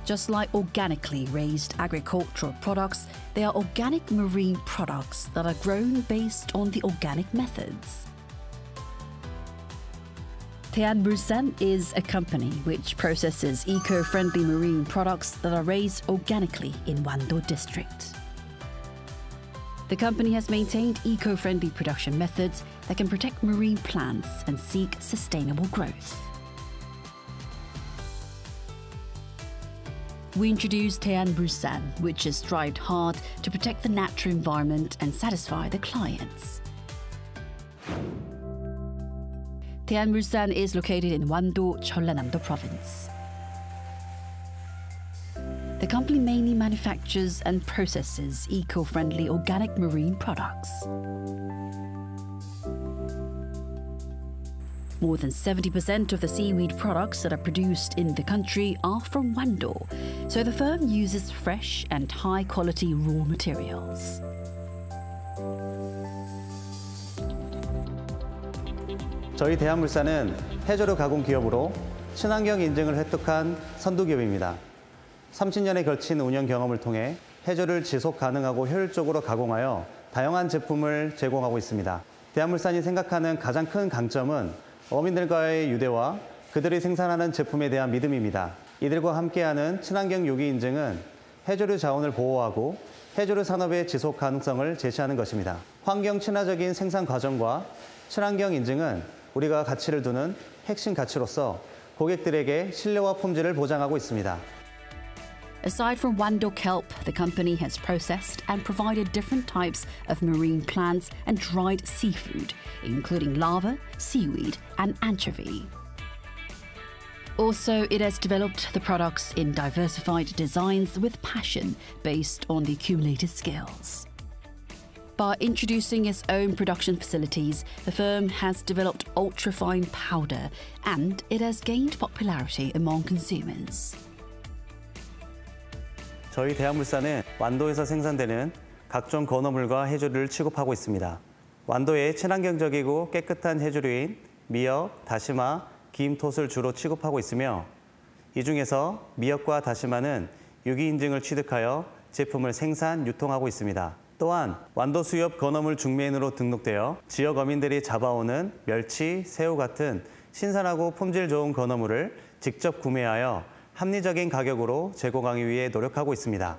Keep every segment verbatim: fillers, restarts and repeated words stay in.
Just like organically raised agricultural products, they are organic marine products that are grown based on the organic methods. Daehanmulsan is a company which processes eco-friendly marine products that are raised organically in Wando district. The company has maintained eco-friendly production methods that can protect marine plants and seek sustainable growth. We introduced Daehanmulsan, which has strived hard to protect the natural environment and satisfy the clients. Daehanmulsan is located in Wando, Jeollanam-do province. The company mainly manufactures and processes eco-friendly organic marine products. More than seventy percent of the seaweed products that are produced in the country are from Wando, so the firm uses fresh and high-quality raw materials. 저희 대한물산은 해조류 가공 기업으로 친환경 인증을 획득한 선두기업입니다. 삼십 년에 걸친 운영 경험을 통해 해조류를 지속 가능하고 효율적으로 가공하여 다양한 제품을 제공하고 있습니다. 대한물산이 생각하는 가장 큰 강점은 어민들과의 유대와 그들이 생산하는 제품에 대한 믿음입니다. 이들과 함께하는 친환경 유기 인증은 해조류 자원을 보호하고 해조류 산업의 지속 가능성을 제시하는 것입니다. 환경 친화적인 생산 과정과 친환경 인증은 우리가 가치를 두는 핵심 가치로서 고객들에게 신뢰와 품질을 보장하고 있습니다. Aside from Wando kelp, the company has processed and provided different types of marine plants and dried seafood, including lava, seaweed, and anchovy. Also, it has developed the products in diversified designs with passion based on the accumulated skills. By introducing its own production facilities, the firm has developed ultra-fine powder, and it has gained popularity among consumers. 저희 대한물산은 완도에서 생산되는 각종 건어물과 해조류를 취급하고 있습니다. 완도의 친환경적이고 깨끗한 해조류인 미역, 다시마, 김, 톳을 주로 취급하고 있으며 이 중에서 미역과 다시마는 유기 인증을 취득하여 제품을 생산, 유통하고 있습니다. 또한 완도 수협 건어물 중매인으로 등록되어 지역 어민들이 잡아오는 멸치, 새우 같은 신선하고 품질 좋은 건어물을 직접 구매하여 합리적인 가격으로 제공하기 위해 노력하고 있습니다.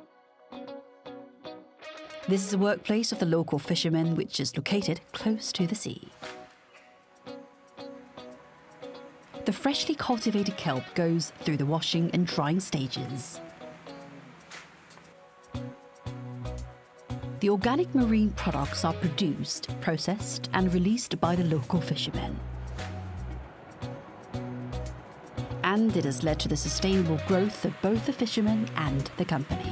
This is a workplace of the local fishermen, which is located close to the sea. The freshly cultivated kelp goes through the washing and drying stages. The organic marine products are produced, processed, and released by the local fishermen. And it has led to the sustainable growth of both the fishermen and the company.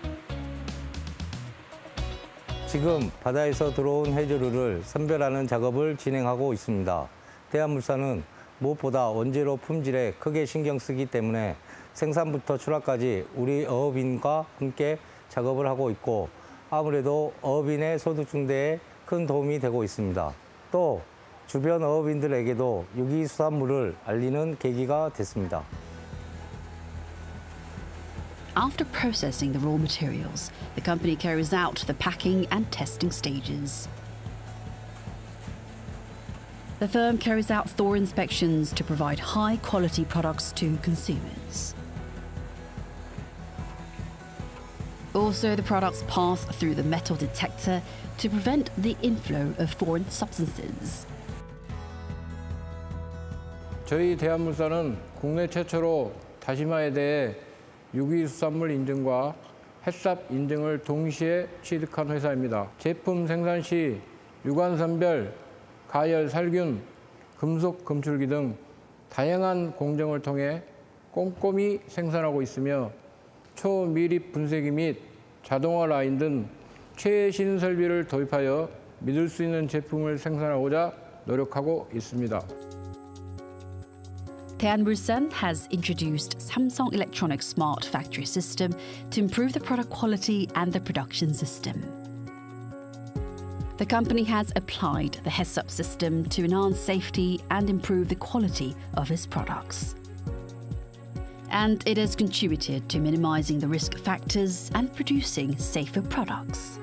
지금 바다에서 들어온 해조류를 선별하는 작업을 진행하고 있습니다. 대한물산은 무엇보다 원재료 품질에 크게 신경 쓰기 때문에 생산부터 출하까지 우리 어업인과 함께 작업을 하고 있고 아무래도 어업인의 소득 증대에 큰 도움이 되고 있습니다. 또 주변 어업인들에게도 유기수산물을 알리는 계기가 됐습니다. After processing the raw materials, the company carries out the packing and testing stages. The firm carries out thorough inspections to provide high-quality products to consumers. Also, the products pass through the metal detector to prevent the inflow of foreign substances. 저희 대한물산은 국내 최초로 다시마에 대해 유기수산물 인증과 햇삽 인증을 동시에 취득한 회사입니다. 제품 생산 시 유관선별, 가열, 살균, 금속 검출기 등 다양한 공정을 통해 꼼꼼히 생산하고 있으며 초미립 분쇄기 및 자동화 라인 등 최신 설비를 도입하여 믿을 수 있는 제품을 생산하고자 노력하고 있습니다. Daehanmulsan has introduced Samsung Electronics Smart Factory System to improve the product quality and the production system. The company has applied the HESUP system to enhance safety and improve the quality of its products. And it has contributed to minimizing the risk factors and producing safer products.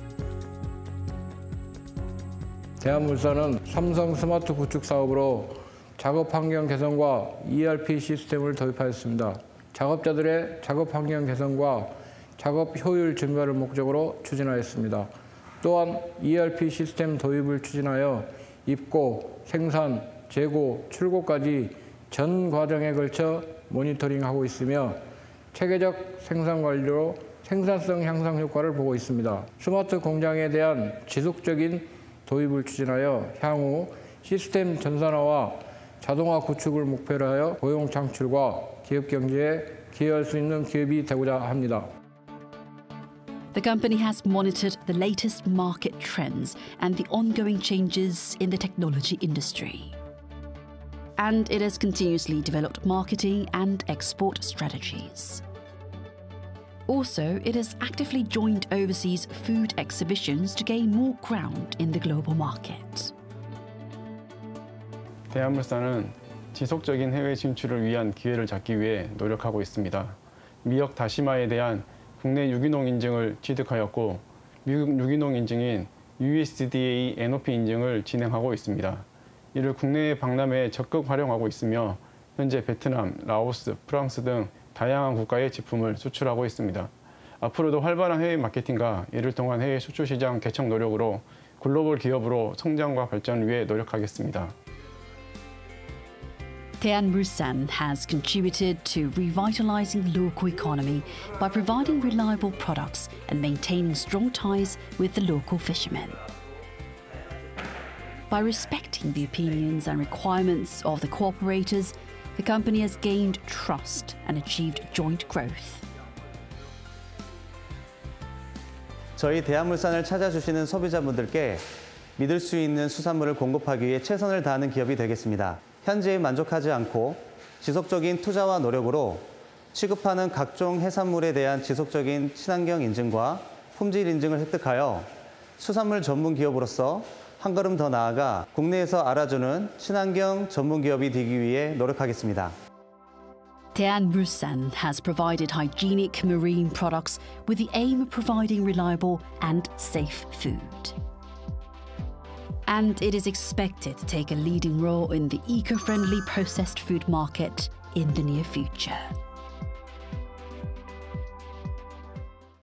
대한물산은 삼성 스마트 구축 사업으로 작업 환경 개선과 이알피 시스템을 도입하였습니다. 작업자들의 작업 환경 개선과 작업 효율 증가를 목적으로 추진하였습니다. 또한 이알피 시스템 도입을 추진하여 입고, 생산, 재고, 출고까지 전 과정에 걸쳐 모니터링하고 있으며 체계적 생산 관리로 생산성 향상 효과를 보고 있습니다. 스마트 공장에 대한 지속적인 도입을 추진하여 향후 시스템 전산화와 자동화 구축을 목표로 하여 고용 창출과 기업 경제에 기여할 수 있는 기업이 되고자 합니다. The company has monitored the latest market trends and the ongoing changes in the technology industry. And it has continuously developed marketing and export strategies. Also, it has actively joined overseas food exhibitions to gain more ground in the global market. 대한물산은 지속적인 해외 진출을 위한 기회를 잡기 위해 노력하고 있습니다. 미역 다시마에 대한 국내 유기농 인증을 취득하였고 미국 유기농 인증인 유에스디에이 엔오피 인증을 진행하고 있습니다. 이를 국내의 박람회에 적극 활용하고 있으며 현재 베트남, 라오스, 프랑스 등 다양한 국가의 제품을 수출하고 있습니다. 앞으로도 활발한 해외 마케팅과 이를 통한 해외 수출 시장 개척 노력으로 글로벌 기업으로 성장과 발전을 위해 노력하겠습니다. Daehan-Mulsan has contributed to revitalizing the local economy by providing reliable products and maintaining strong ties with the local fishermen. By respecting the opinions and requirements of the cooperators, the company has gained trust and achieved joint growth. 저희 대한물산을 찾아주시는 소비자분들께 믿을 수 있는 수산물을 공급하기 위해 최선을 다하는 기업이 되겠습니다. 현재에 만족하지 않고 지속적인 투자와 노력으로 취급하는 각종 해산물에 대한 지속적인 친환경 인증과 품질 인증을 획득하여 수산물 전문 기업으로서 한 걸음 더 나아가 국내에서 알아주는 친환경 전문 기업이 되기 위해 노력하겠습니다. Daehan-Mulsan has provided hygienic marine products with the aim of providing reliable and safe food. And it is expected to take a leading role in the eco-friendly processed food market in the near future.